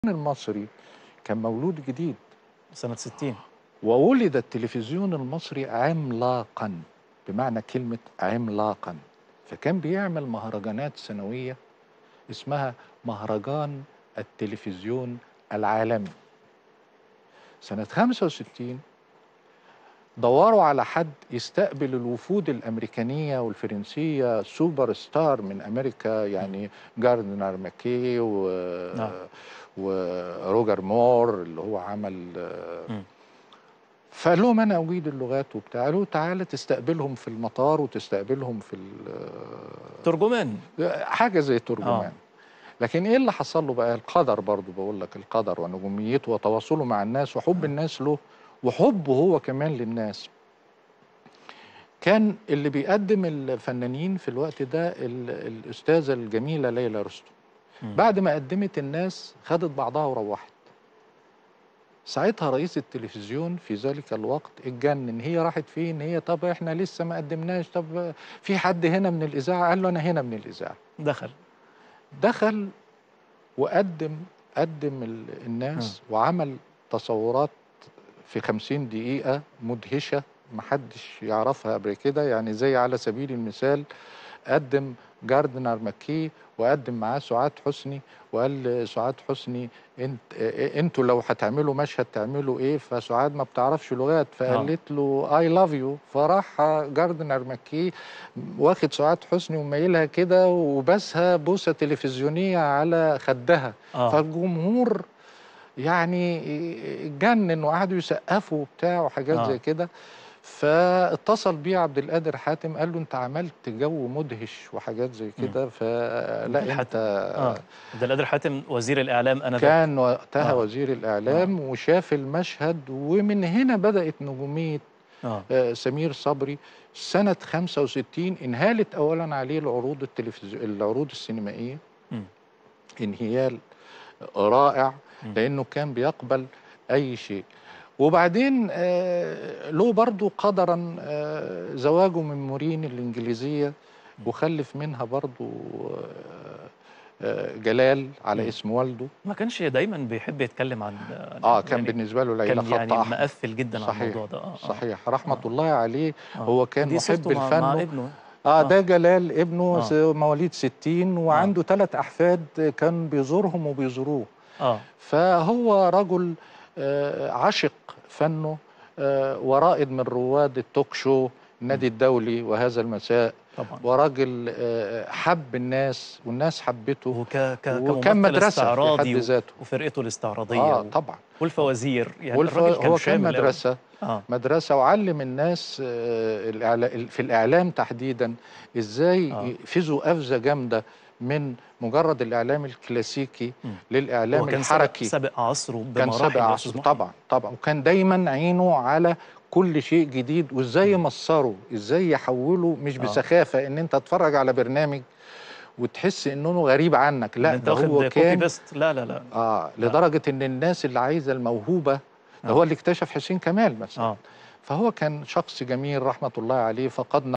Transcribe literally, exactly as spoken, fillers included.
المصري كان مولود جديد سنة ستين، وولد التلفزيون المصري عملاقا بمعنى كلمة عملاقا. فكان بيعمل مهرجانات سنوية اسمها مهرجان التلفزيون العالمي. سنة خمسة وستين دوروا على حد يستقبل الوفود الأمريكانية والفرنسية سوبر ستار من أمريكا، يعني جاردنر ماكي و... نعم. وروجر مور اللي هو عمل. م. فقال لهم أنا أجيد اللغات وبتاع، قالوا تعالى تستقبلهم في المطار وتستقبلهم في ترجمان، حاجة زي ترجمان. آه. لكن ايه اللي حصل له بقى؟ القدر، برضو بقول لك القدر ونجوميته وتواصله مع الناس وحب آه. الناس له وحبه هو كمان للناس. كان اللي بيقدم الفنانين في الوقت ده الأستاذة الجميلة ليلى رستم. م. بعد ما قدمت الناس خدت بعضها وروحت. ساعتها رئيس التلفزيون في ذلك الوقت اتجنن، هي راحت فين؟ هي طب احنا لسه ما قدمناش، طب في حد هنا من الإذاعة؟ قال له أنا هنا من الإذاعة. دخل دخل وقدم قدم الناس م. وعمل تصورات في خمسين دقيقة مدهشة محدش يعرفها قبل كده. يعني زي على سبيل المثال قدم جاردنر ماكي وقدم معاه سعاد حسني، وقال لسعاد حسني انت انتوا لو هتعملوا مشهد تعملوا ايه؟ فسعاد ما بتعرفش لغات فقالت له اي لاف يو، فراح جاردنر ماكي واخد سعاد حسني ومايلها كده وبسها بوسه تلفزيونيه على خدها. آه. فالجمهور يعني اتجنن وقعدوا يسقفوا وبتاع وحاجات آه. زي كده. فاتصل بيه عبد القادر حاتم قال له انت عملت جو مدهش وحاجات زي كده، فلا انت اه عبد القادر حاتم وزير الاعلام انا كان وقتها آه. وزير الاعلام آه. وشاف المشهد، ومن هنا بدات نجوميه آه. آه سمير صبري. سنه خمسة وستين انهالت اولا عليه العروض التلفزيون العروض السينمائيه م. انهيال رائع م. لانه كان بيقبل اي شيء. وبعدين آه له برضو قدرا آه زواجه من مورين الإنجليزية وخلف منها برضو آه آه جلال على م. اسم والده. ما كانش دايما بيحب يتكلم عن اه كان يعني بالنسبة له ليلى خط يعني أحمر، مقفل جدا صحيح على الموضوع ده. آه صحيح رحمة آه الله عليه. آه هو كان محب مع, الفن مع ابنه. اه, آه ده جلال ابنه آه. مواليد ستين وعنده ثلاث آه. أحفاد كان بيزورهم وبيزوروه. آه. فهو رجل آه عشق فنه آه ورائد من رواد التوك شو النادي الدولي وهذا المساء طبعا. وراجل آه حب الناس والناس حبته وك ك وكان مدرسة في حد ذاته وفرقته الاستعراضية آه طبعا والفوازير. يعني والف... الراجل كان هو شامل كان مدرسة آه. مدرسة وعلم الناس آه في الإعلام تحديدا إزاي آه. يفيزوا قفزة جامدة من مجرد الإعلام الكلاسيكي م. للإعلام كان الحركي. سابق, سابق عصره بمراحل. كان سابق عصره طبعا طبعا وكان دايما عينه على كل شيء جديد وإزاي يمصره، إزاي يحوله مش بسخافة. آه. إن أنت تتفرج على برنامج وتحس إنه غريب عنك، لا انت ده هو كان بيست. لا لا لا آه لدرجة إن الناس اللي عايزة الموهوبة ده آه. هو اللي اكتشف حسين كمال مثلا. آه. فهو كان شخص جميل رحمة الله عليه. فقدنا